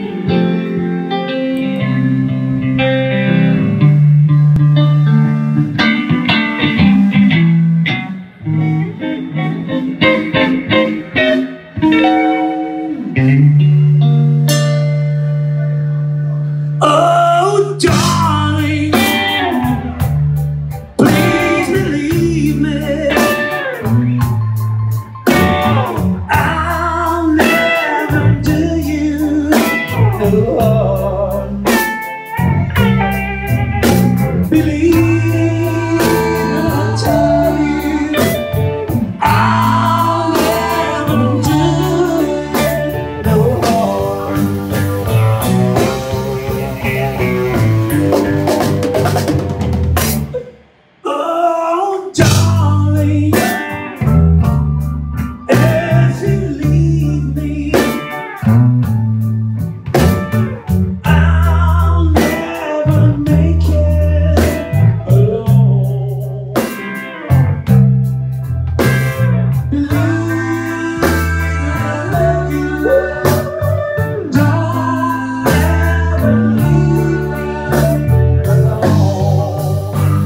Oh, darling, please believe me, I'll never do you no harm. Believe when I tell you, I'll never do you no harm. Oh, darling, if you leave me, I'll never make it alone. Believe I love you, don't ever leave me alone.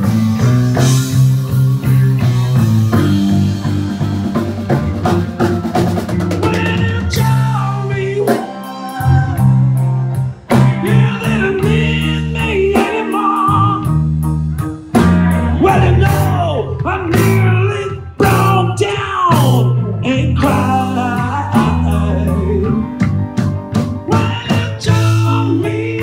Well, you know, I nearly broke down and cried when you told me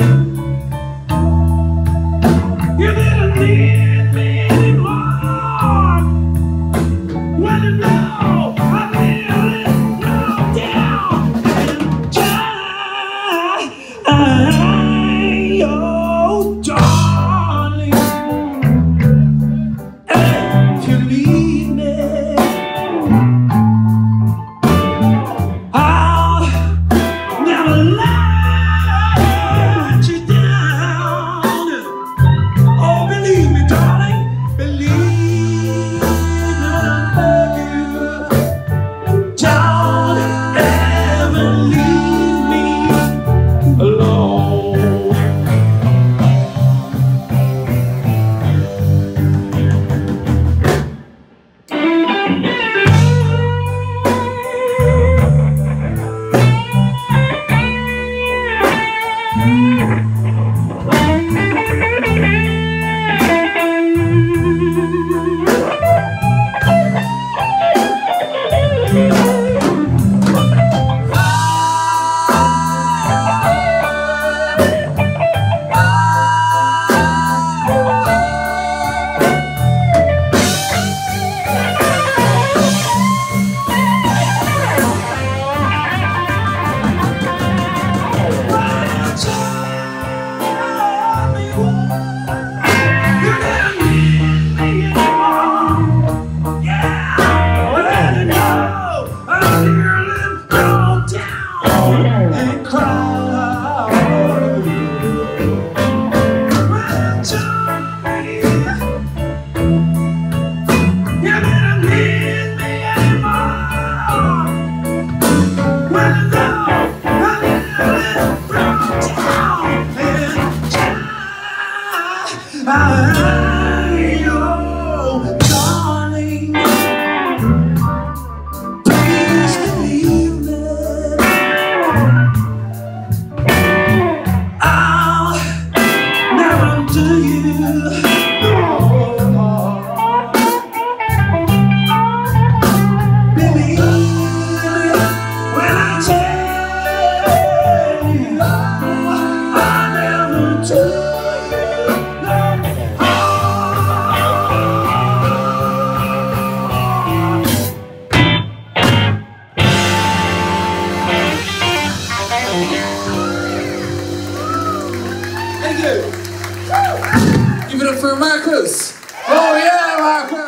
you didn't need me anymore. Well, you know, I nearly broke down and cried. Oh, darling, if you leave me, I'll never let you down. Oh, believe me, darling, believe me, I beg you, don't ever leave me alone. Give it up for Marcus. Oh yeah, Marcus.